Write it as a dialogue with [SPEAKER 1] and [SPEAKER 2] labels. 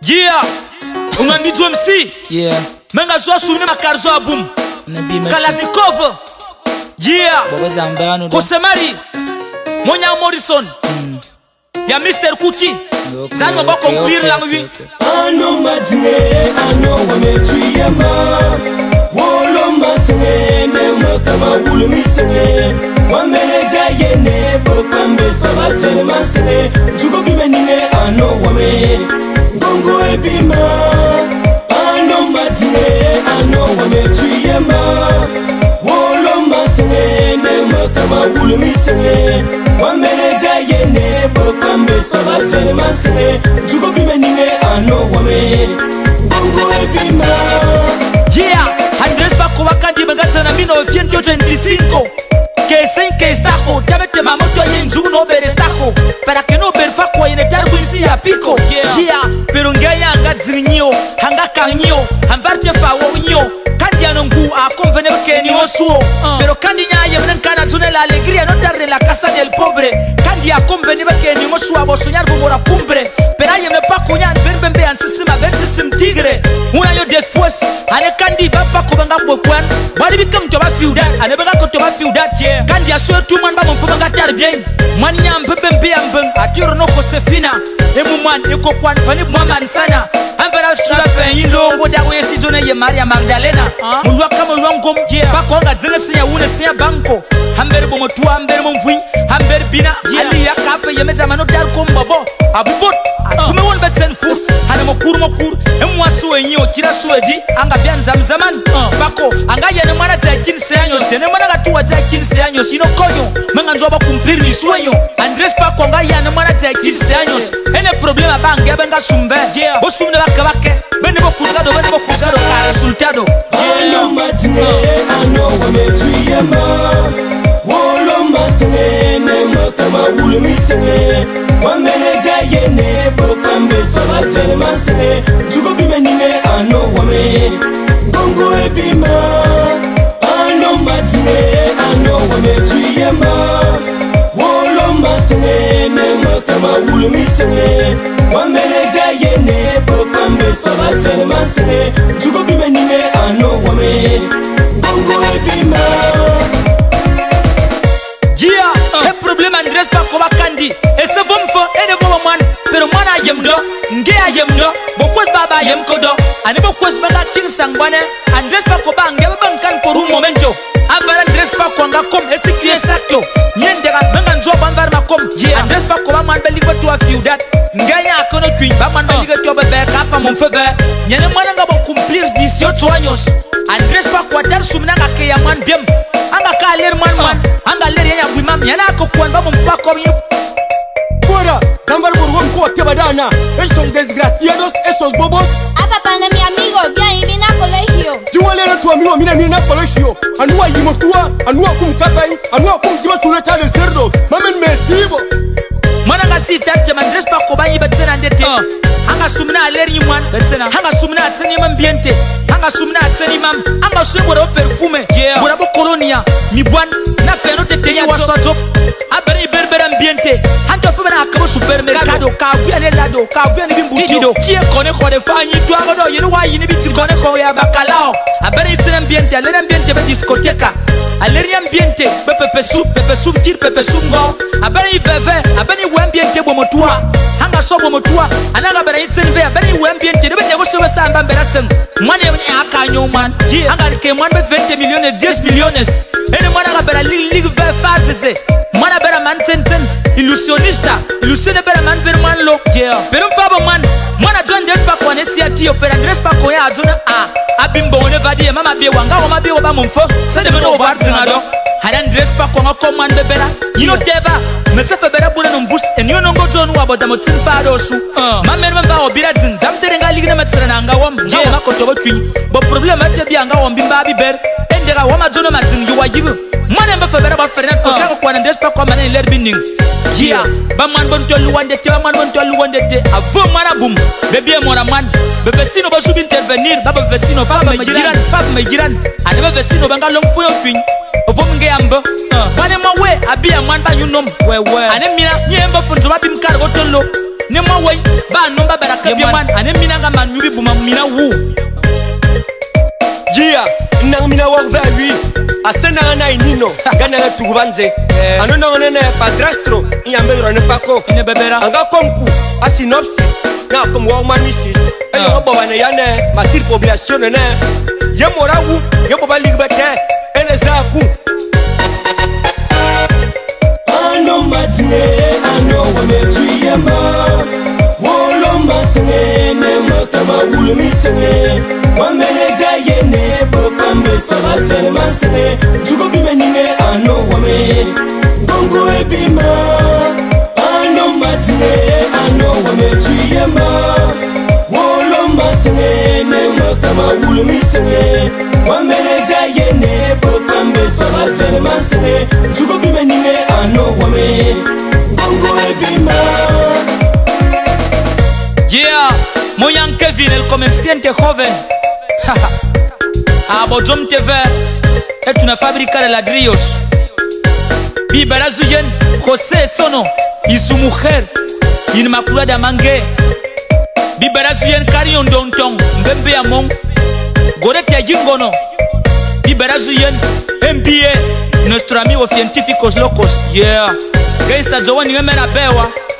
[SPEAKER 1] Yeah, ungambi MC.
[SPEAKER 2] Yeah.
[SPEAKER 1] Menga zo sumne makarzo abum. Kalashnikov. Yeah. Kosemari. Monya Morrison. Ya Mr. Kuchi. Zan mo ba conclure la mwi.
[SPEAKER 3] Ano madine, ano wametuyama. Wolo masene, ne kama wulu misene. Wameneza yene, popambe sabasene masene. Njugo bimenine, ano wame. Ngongo ebima. Ano madine, ano wametuyama. Wolo masene, ne kama wulu misene. Wameneza yene, popambe sabasene masene. Njugo bimenine, ano wame. Ngongo ebima.
[SPEAKER 1] Yeah, Andres Paco Wakandi Magatsana 1985. Que sem que está com Tabete Mamoto Yenju no berestaco. Para que no berfaco y netar wisi a pico. Yeah, pero ngaya ngazinyo, hanga kanyo, hambarte fa wonyo. Kandia nongu a convenir que ni osuo. Pero kandinya yemnen kana tune la alegría no darle la casa del pobre. Kandia convenir que ni osuo a soñar como la cumbre. Pero aye me Paco yan bembe an sistema ben system tigre. Un año después, ane kandi ba Paco banga bokwan. Bari bikam to ba fiudat, ane banga ko to ba fiudat je. Kandi aso tu man ba mon fo banga tar bien. Man nyam bembe ambeng atiro no ko sefina. E mu man e ko kwan pani mama sana. Ambera sura pe yilongo da we si jone ye Maria Magdalena. Mulwa kama lwangom je. Paco nga zene sinya wune sinya banko. Hamber bo motua hamber mo mvui, hamber bina. Ali ya kafe ye meta mano dar ko mbabo. Abubot kume won beten fus hana mokur emwa suwe nyo kira suwedi anga byan zamzaman Paco anga yene mwana ta 15 años yene mwana gatuwa ta 15 años sino konyo menga njoba cumplir ni sueño Andres Paco anga yene mwana ta 15 años ene problema bange benga sumbe bo sumne bakabake bene bo kuzado ka resultado
[SPEAKER 3] ano matine ano wametuyama wolo masene ne kama wulu misene wameneza yene popambe sabasene masene njugo bimenine ano wame ngongo ebima ano matine ano wametuyama wolo masene ne kama wulu misene wameneza yene popambe sabasene masene njugo bimenine ano wame ngongo ebima.
[SPEAKER 1] Le problème Andres Paco Wakandi et ce vom fo ene mo man pero mana yem do nge ayem do bokos baba yem kodo ani bokos baga king sangwane Andres Paco bange bankan por un momento avara Andres Paco nga kom esiki exacto nyendega menga njo banvar makom Andres Paco ba man beligo to a few that nganya kono twi ba man beligo to be ka fa mon febe nyene mwana nga bo cumplir 18 años Andres Paco atar sumna nga ke ya man biem anga ka ler man anga ler ya bimam yana ko kwan ba mon fa ko yi
[SPEAKER 3] Bora zambar burgon ko tebadana estos desgraciados esos bobos
[SPEAKER 4] papá de mi amigo bien y vine a colegio
[SPEAKER 3] tiwale na tu amigo mina ni na colegio anua yimotua anua kumkabai anua kumsiba tuleta de cerdo mamen mesibo
[SPEAKER 1] mana ga sitate Andres Paco ba yi betsena ndete anga sumna ler yi mwan betsena anga sumna ateni mam biente anga sumna ateni mam anga subo do perfume bora bo colonia mi bwan na feno tete ya wasotop abere berbere ambiente hanto fo bana akabo supermercado ka viale lado ka viale bimbutido tie kone kone fanyi to agodo yene wa yini biti kone ko ya bakalao abere itene ambiente alere ambiente be discoteca alere ambiente be pepe soup tir pepe soup go abere veve abere wa ambiente bo motua hanga so bo motua anaga bere itene be abere wa ambiente de be nego so sa amba bere sen mwane aka nyoman hanga ke mwan be 20 millions 10 millions ene mwana ga bere ligue ve phase mana bera man tenten illusionista illusione bera man per man lo pero fabo man mana John Andres Paco ne siatio per Andres Paco ya azuna abimbo ne vadie mama be wanga o mabe o ba monfo se de no wartinga do Andres Paco ngako man be bera yino teba mesefe bera buna no boost enyo no go John wa boza motin fado su mamen mamba o bira zin zamtere ngali gina matsira na ngawam ngawa makoto bo twin bo problem ate bi ngawam bimba bi ber endera wa majono matin yuwa yibu mana mba febera ba fernet ko kako kwa Andres Paco mana ler binding ba man bon tollu wande te ba man bon tollu wande te avo mana bum bebe mona man bebe sino ba sub intervenir baba vecino fa ma jiran ade ba vecino banga long fo yo fin ovo mnge ambo bale ma we abia man ba yunom we ane mina nyemba funzo ba bim kar go tollo ne mo way ba no ba baraka bi man ane mina nga man nyubi buma mina wu
[SPEAKER 3] Jia nang mina wak va wi asena na inino gana la tubanze anona onene padrastro nyambe ro ne pako
[SPEAKER 1] ne bebera
[SPEAKER 3] anga komku a synopsis na kom wa manisis ayo baba ne yane masir population ne ye morawu ye baba ligbete ene zaku ano matine ano wametuyema wolo masene ne makama wulu misene wameleza yene bopambe sabasele masene njugo bimenine ano wame ngongo ebima ano matine ano wametuyema wolo masene ne makama wulu misene wameleza yene bopambe sabasele masene njugo bimenine ano wame ngongo ebima.
[SPEAKER 1] Yeah, Moyan Kevin, el comerciante joven. Abodjom TV es una fábrica de ladrillos. Biberazuyen, José Sono y su mujer, Inmaculada Mangue. Biberazuyen Carion Dontong, Mbembe Amon, Goretia Jingono. Biberazuyen MBA, nuestro amigo científicos locos. Yeah, Gangsta Zawani Emera Bewa.